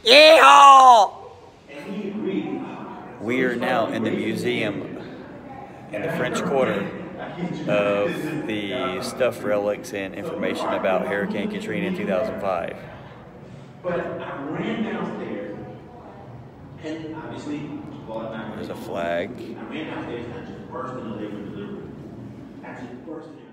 Yeehaw! We are now in the museum in the French Quarter of the stuffed relics and information about Hurricane Katrina in 2005. But I ran downstairs and obviously There's a flag. I ran downstairs and I just burst in the living room. I just burst in.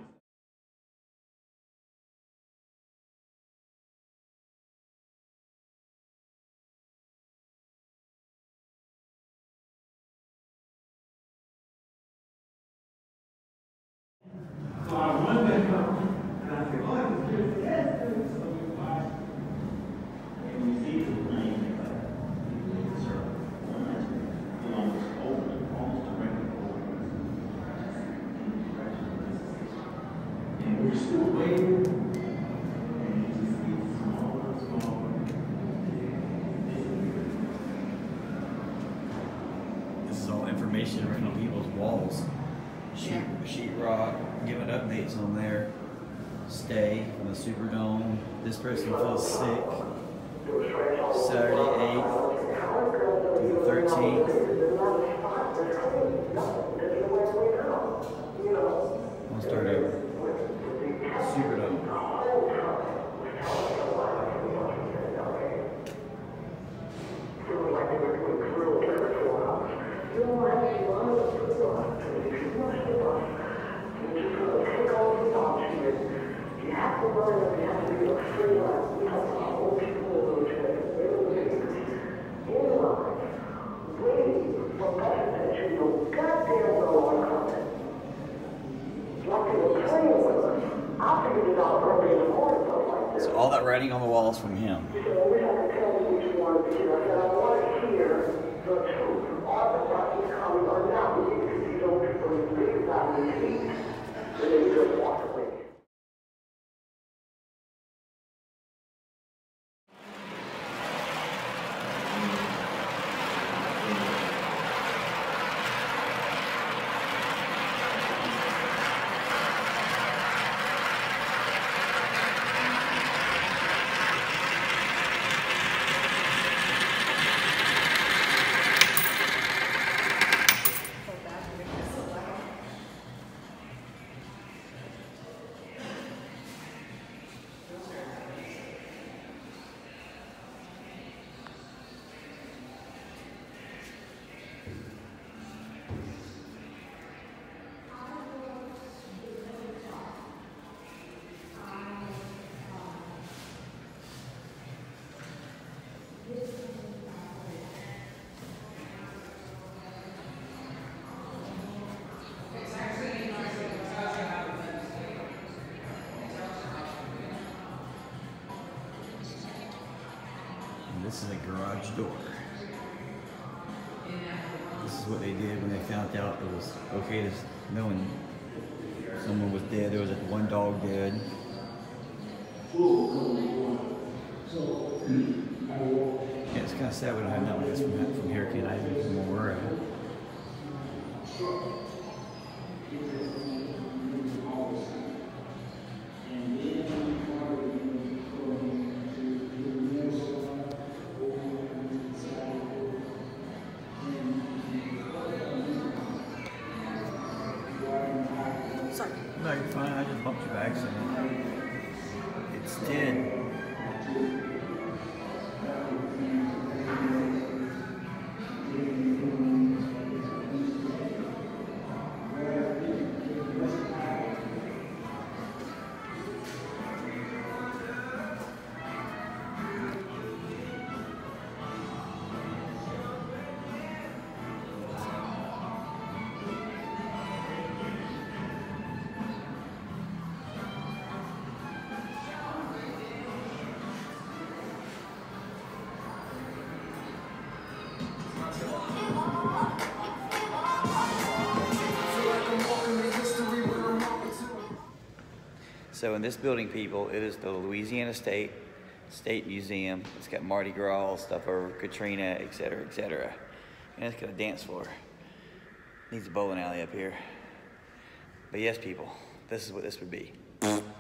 So I run back up and I said, oh, it's yes, so we watch. And we see the rain, almost directly over. And we're still waiting. And it just gets smaller and smaller. This is all information written on people's walls. Sheetrock, giving updates on their stay from the Superdome. This person feels sick. Saturday 8th through the 13th. I'll start over. Superdome. So all that writing on the walls from him. This is a garage door. This is what they did when they found out it was okay to know when someone was dead. There was like one dog dead. Yeah, it's kind of sad we don't have nothing like this from Hurricane Isaac from where we're at. Sorry. No, you're fine. I just bumped you by accident. It's dead. So in this building, people, it is the Louisiana State Museum. It's got Mardi Gras stuff over Katrina, etc., etc. And it's got a dance floor. Needs a bowling alley up here. But yes, people, this is what this would be.